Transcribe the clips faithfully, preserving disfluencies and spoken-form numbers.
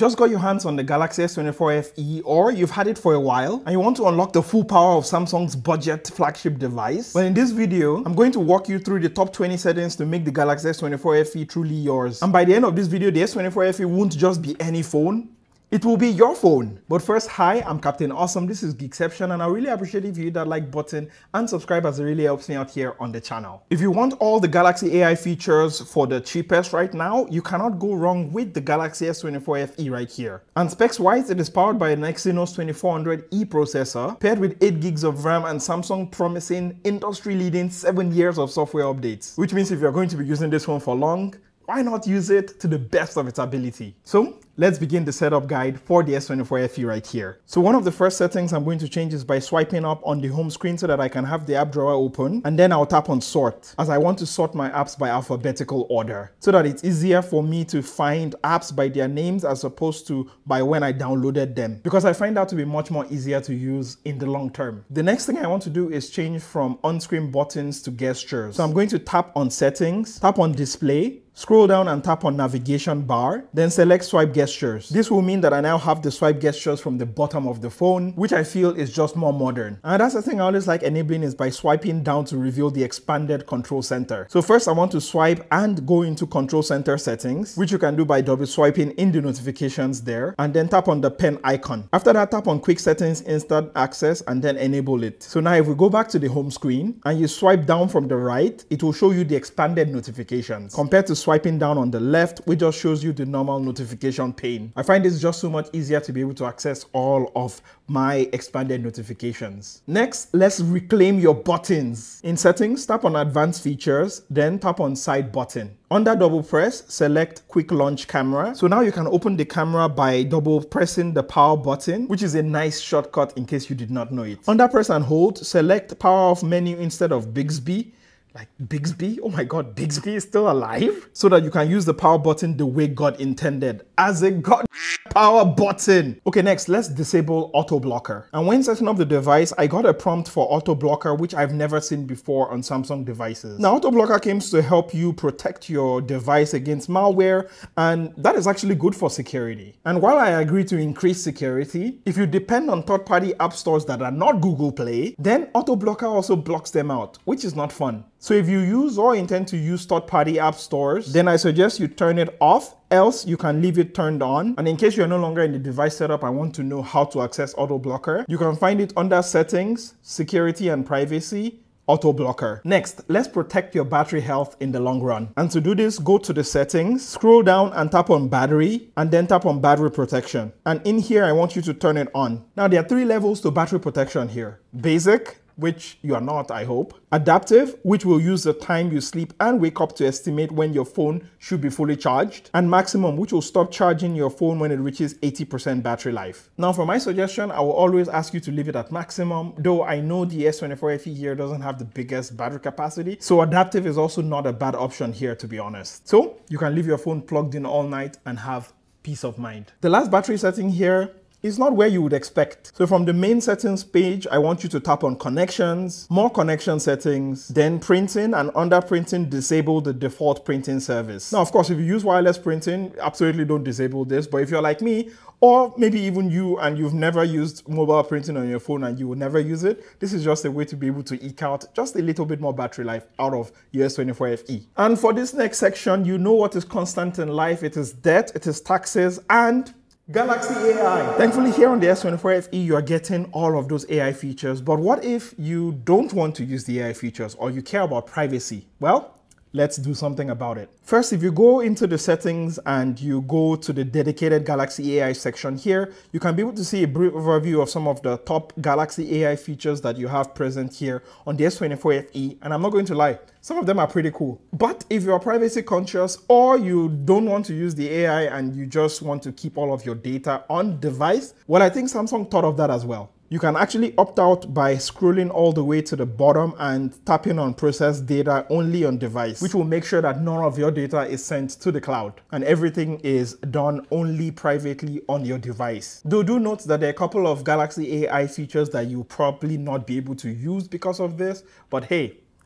Just got your hands on the Galaxy S twenty-four F E, or you've had it for a while and you want to unlock the full power of Samsung's budget flagship device? Well, in this video, I'm going to walk you through the top twenty settings to make the Galaxy S twenty-four F E truly yours. And by the end of this video, the S twenty-four F E won't just be any phone. It will be your phone. But first, hi, I'm Captain Awesome. This is Geekception, and I really appreciate if you hit that like button and subscribe, as it really helps me out here on the channel. If you want all the Galaxy A I features for the cheapest right now, you cannot go wrong with the Galaxy S twenty-four F E right here. And specs-wise, it is powered by an Exynos twenty-four hundred E processor, paired with eight gigs of RAM and Samsung promising industry-leading seven years of software updates. Which means if you're going to be using this phone for long, why not use it to the best of its ability? So let's begin the setup guide for the S twenty-four F E right here. So one of the first settings I'm going to change is by swiping up on the home screen so that I can have the app drawer open, and then I'll tap on sort, as I want to sort my apps by alphabetical order so that it's easier for me to find apps by their names as opposed to by when I downloaded them, because I find that to be much more easier to use in the long term. The next thing I want to do is change from on-screen buttons to gestures. So I'm going to tap on settings, tap on display, scroll down and tap on navigation bar, then select swipe gestures. This will mean that I now have the swipe gestures from the bottom of the phone, which I feel is just more modern. And that's the thing I always like enabling, is by swiping down to reveal the expanded control center. So first I want to swipe and go into control center settings, which you can do by double swiping in the notifications there, and then tap on the pen icon. After that, tap on quick settings, instant access, and then enable it. So now if we go back to the home screen and you swipe down from the right, it will show you the expanded notifications, compared to swiping down on the left, which just shows you the normal notification pane. I find this just so much easier to be able to access all of my expanded notifications. Next, let's reclaim your buttons. In settings, tap on advanced features, then tap on side button. Under double press, select quick launch camera. So now you can open the camera by double pressing the power button, which is a nice shortcut in case you did not know it. Under press and hold, select power off menu instead of Bixby. Like Bixby? Oh my God, Bixby is still alive? So that you can use the power button the way God intended, as a God power button. Okay, next, let's disable auto blocker. And when setting up the device, I got a prompt for auto blocker, which I've never seen before on Samsung devices. Now, auto blocker came to help you protect your device against malware, and that is actually good for security. And while I agree to increase security, if you depend on third-party app stores that are not Google Play, then auto blocker also blocks them out, which is not fun. So if you use or intend to use third-party app stores, then I suggest you turn it off, else you can leave it turned on. And in case you're no longer in the device setup and want to know how to access auto blocker, you can find it under settings, security and privacy, auto blocker. Next, let's protect your battery health in the long run. And to do this, go to the settings, scroll down and tap on battery, and then tap on battery protection. And in here, I want you to turn it on. Now, there are three levels to battery protection here. Basic, which you are not, I hope. Adaptive, which will use the time you sleep and wake up to estimate when your phone should be fully charged. And maximum, which will stop charging your phone when it reaches eighty percent battery life. Now, for my suggestion, I will always ask you to leave it at maximum, though I know the S twenty-four F E here doesn't have the biggest battery capacity. So adaptive is also not a bad option here, to be honest. So you can leave your phone plugged in all night and have peace of mind. The last battery setting here is not where you would expect. So from the main settings page, I want you to tap on connections, more connection settings, then printing, and under printing, disable the default printing service. Now, of course, if you use wireless printing, absolutely don't disable this. But if you're like me, or maybe even you and you've never used mobile printing on your phone and you will never use it, this is just a way to be able to eke out just a little bit more battery life out of your S twenty-four F E. And for this next section, you know what is constant in life. It is debt, it is taxes, and Galaxy A I. Thankfully, here on the S twenty-four F E, you are getting all of those A I features. But what if you don't want to use the A I features, or you care about privacy? Well, let's do something about it. First, if you go into the settings and you go to the dedicated Galaxy A I section here, you can be able to see a brief overview of some of the top Galaxy A I features that you have present here on the S twenty-four F E. And I'm not going to lie, some of them are pretty cool. But if you're privacy conscious, or you don't want to use the A I and you just want to keep all of your data on device, well, I think Samsung thought of that as well. You can actually opt out by scrolling all the way to the bottom and tapping on process data only on device, which will make sure that none of your data is sent to the cloud and everything is done only privately on your device. Though do note that there are a couple of Galaxy A I features that you'll probably not be able to use because of this, but hey,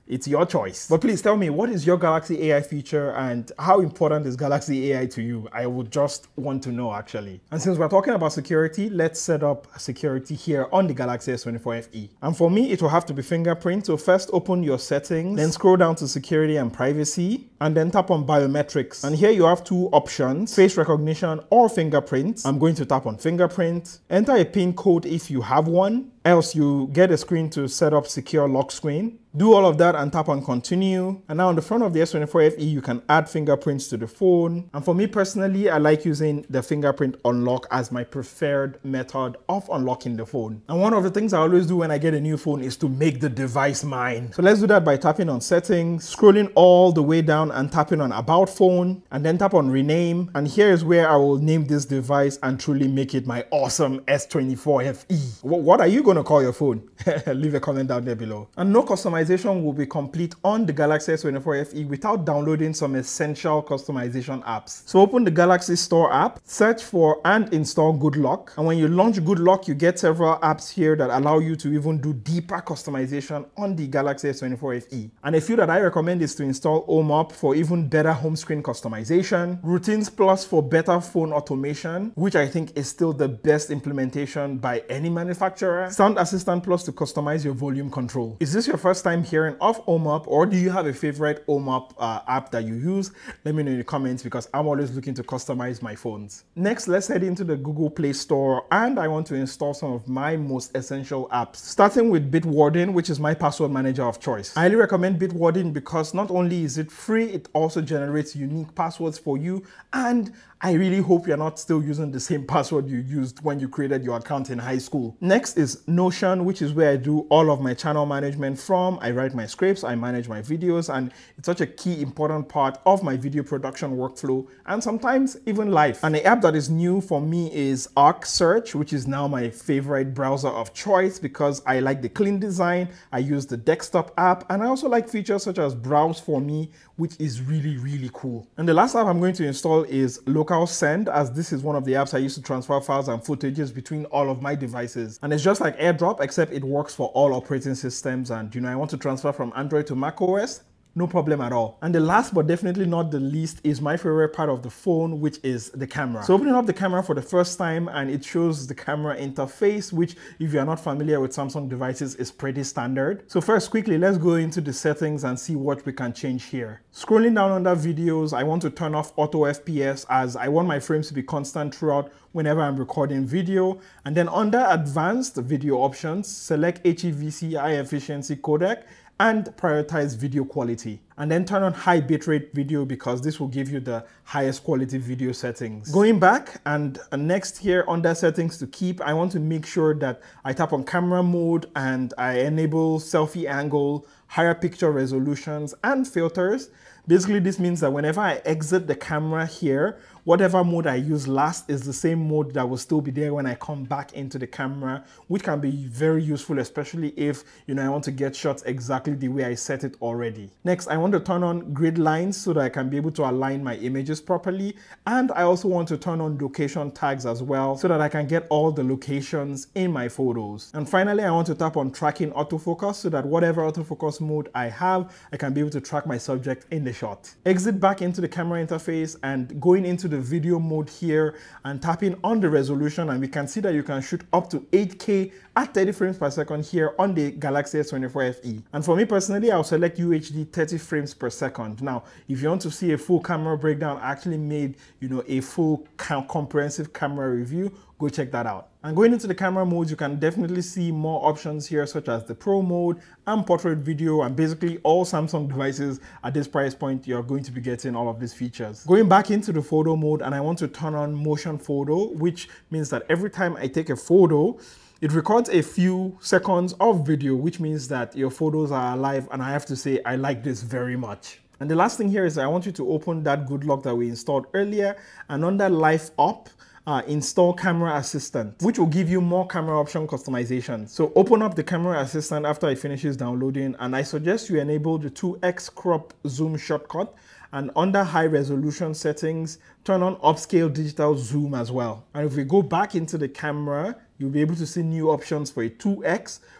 It's your choice. But please tell me, what is your Galaxy A I feature and how important is Galaxy A I to you? I would just want to know actually. And since we're talking about security, let's set up security here on the Galaxy S twenty-four F E. And for me, it will have to be fingerprint. So first open your settings, then scroll down to security and privacy, and then tap on biometrics. And here you have two options, face recognition or fingerprint. I'm going to tap on fingerprint. Enter a PIN code if you have one, else you get a screen to set up secure lock screen. Do all of that and tap on continue. And now on the front of the S twenty-four F E, you can add fingerprints to the phone. And for me personally, I like using the fingerprint unlock as my preferred method of unlocking the phone. And one of the things I always do when I get a new phone is to make the device mine. So let's do that by tapping on settings, scrolling all the way down and tapping on about phone, and then tap on rename. And here is where I will name this device and truly make it my awesome S twenty-four F E. What are you going to call your phone? Leave a comment down there below. And no customization will be complete on the Galaxy S twenty-four F E without downloading some essential customization apps. So open the Galaxy Store app, search for and install Good Lock. And when you launch Good Lock, you get several apps here that allow you to even do deeper customization on the Galaxy S twenty-four F E. And a few that I recommend is to install Home Up for even better home screen customization, Routines Plus for better phone automation, which I think is still the best implementation by any manufacturer, Sound Assistant Plus to customize your volume control. Is this your first time hearing of Home Up, or do you have a favorite Home Up uh, app that you use? Let me know in the comments because I'm always looking to customize my phones. Next, let's head into the Google Play Store and I want to install some of my most essential apps, starting with Bitwarden, which is my password manager of choice. I highly recommend Bitwarden because not only is it free, it also generates unique passwords for you, and I really hope you're not still using the same password you used when you created your account in high school. Next is Notion, which is where I do all of my channel management from. I write my scripts, I manage my videos, and it's such a key important part of my video production workflow and sometimes even life. And the app that is new for me is Arc Search, which is now my favorite browser of choice because I like the clean design, I use the desktop app, and I also like features such as Browse for Me, which is really, really cool. And the last app I'm going to install is Local Send, as this is one of the apps I use to transfer files and footages between all of my devices. And it's just like AirDrop, except it works for all operating systems. And you know, I want to transfer from Android to macOS. No problem at all. And the last but definitely not the least is my favorite part of the phone, which is the camera. So opening up the camera for the first time and it shows the camera interface, which if you're not familiar with Samsung devices is pretty standard. So first, quickly, let's go into the settings and see what we can change here. Scrolling down under videos, I want to turn off auto F P S as I want my frames to be constant throughout whenever I'm recording video. And then under advanced video options, select H E V C high efficiency codec and prioritize video quality. And then turn on high bitrate video because this will give you the highest quality video settings. Going back and next here under settings to keep, I want to make sure that I tap on camera mode and I enable selfie angle, higher picture resolutions and filters. Basically, this means that whenever I exit the camera here, whatever mode I use last is the same mode that will still be there when I come back into the camera, which can be very useful, especially if you know I want to get shots exactly the way I set it already. Next, I want to turn on grid lines so that I can be able to align my images properly. And I also want to turn on location tags as well so that I can get all the locations in my photos. And finally, I want to tap on tracking autofocus so that whatever autofocus mode I have, I can be able to track my subject in the shot. Exit back into the camera interface and going into the video mode here and tapping on the resolution, and we can see that you can shoot up to eight K at thirty frames per second here on the Galaxy S twenty-four F E. And for me personally, I'll select U H D thirty frames per second. Now, if you want to see a full camera breakdown, I actually made you know a full comprehensive camera review. Go check that out. And going into the camera modes, you can definitely see more options here, such as the Pro mode and portrait video, and basically all Samsung devices at this price point, you're going to be getting all of these features. Going back into the photo mode, and I want to turn on motion photo, which means that every time I take a photo, it records a few seconds of video, which means that your photos are alive, and I have to say, I like this very much. And the last thing here is I want you to open that Good Lock that we installed earlier, and under Life Up, Uh, install Camera Assistant, which will give you more camera option customization. So open up the Camera Assistant after it finishes downloading, and I suggest you enable the two X crop zoom shortcut, and under high resolution settings, turn on upscale digital zoom as well. And if we go back into the camera, you'll be able to see new options for a two X,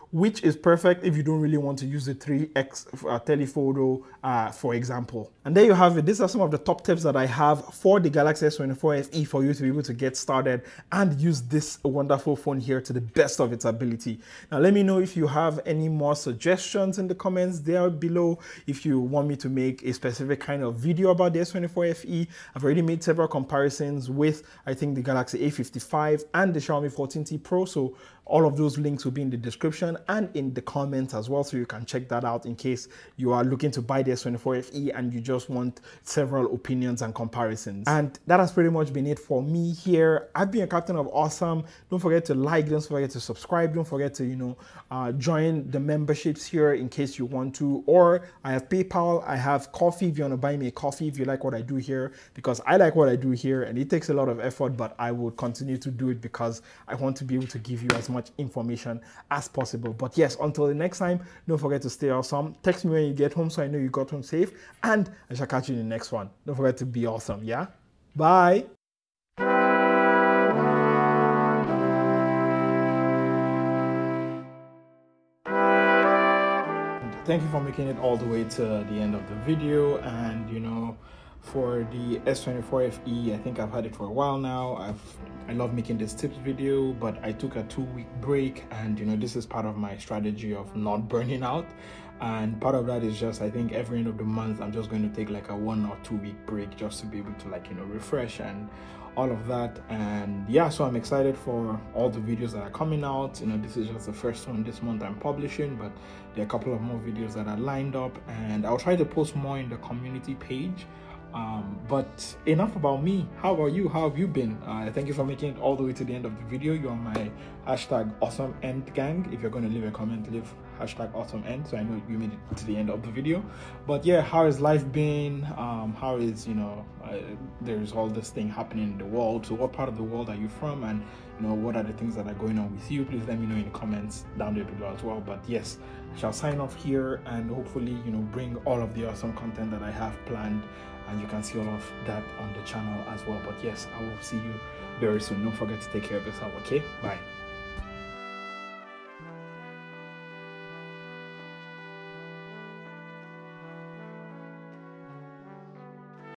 which is perfect if you don't really want to use the three X uh, telephoto, uh, for example. And there you have it. These are some of the top tips that I have for the Galaxy S twenty-four F E for you to be able to get started and use this wonderful phone here to the best of its ability. Now, let me know if you have any more suggestions in the comments there below. If you want me to make a specific kind of video about the S twenty-four F E, I've already made several comparisons with, I think, the Galaxy A fifty-five and the Xiaomi fourteen T Pro. So all of those links will be in the description and in the comments as well, so you can check that out in case you are looking to buy the S twenty-four F E and you just want several opinions and comparisons. And that has pretty much been it for me here. I've been a Captain of Awesome. Don't forget to like, don't forget to subscribe, don't forget to, you know, uh, join the memberships here in case you want to, or I have PayPal, I have coffee if you want to buy me a coffee if you like what I do here, because I like what I do here and it takes a lot of effort, but I will continue to do it because I want to be able to give you as much information as possible. But yes, until the next time, don't forget to stay awesome. Text me when you get home so I know you got home safe, and I shall catch you in the next one. Don't forget to be awesome. Yeah, bye. Thank you for making it all the way to the end of the video. And you know, for the S twenty-four F E, I think I've had it for a while now. I've I love making this tips video, but I took a two-week break, and you know, this is part of my strategy of not burning out. And part of that is just, I think every end of the month I'm just going to take like a one or two week break just to be able to, like, you know, refresh and all of that. And yeah, so I'm excited for all the videos that are coming out. You know, this is just the first one this month I'm publishing, but there are a couple of more videos that are lined up, and I'll try to post more in the community page. Um, but enough about me. How about you? How have you been? Uh, thank you for making it all the way to the end of the video. You're my hashtag awesome end gang. If you're going to leave a comment, leave hashtag awesome end, so I know you made it to the end of the video. But yeah, how has life been? Um, how is, you know, uh, there's all this thing happening in the world. So what part of the world are you from? And you know, what are the things that are going on with you? Please let me know in the comments down there below as well. But yes, I shall sign off here and hopefully, you know, bring all of the awesome content that I have planned, and you can see all of that on the channel as well. But yes, I will see you very soon. Don't forget to take care of yourself. Okay, bye.